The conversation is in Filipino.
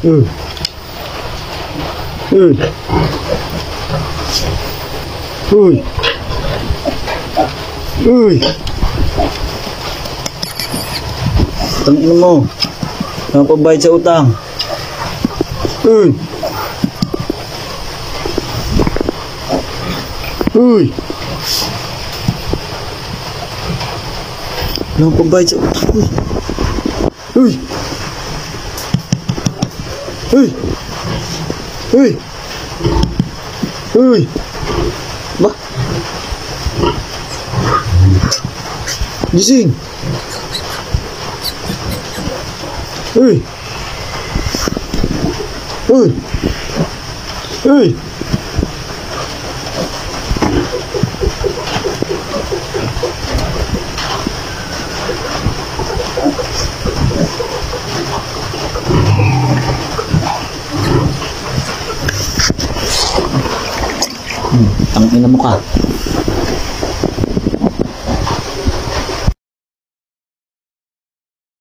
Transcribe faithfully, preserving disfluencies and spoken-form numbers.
Uy. Uy. Uy. Uy. Tangina mo. Nakapabayad sa utang. Uy. Uy. Nakapabayad sa utang. Uy. Uy. Uy. Uy. Ba? Gising. Uy. Uy. Uy. Hmm, tangina mo ka.